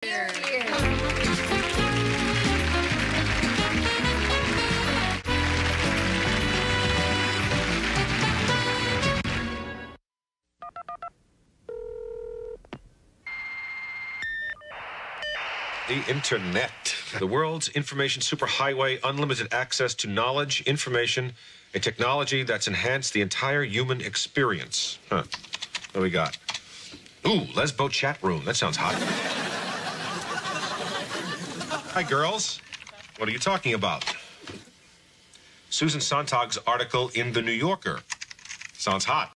The internet, the world's information superhighway, unlimited access to knowledge, information, a technology that's enhanced the entire human experience. Huh. What do we got? Ooh, Lesbo chat room. That sounds hot. Hi, girls. What are you talking about? Susan Sontag's article in The New Yorker. Sounds hot.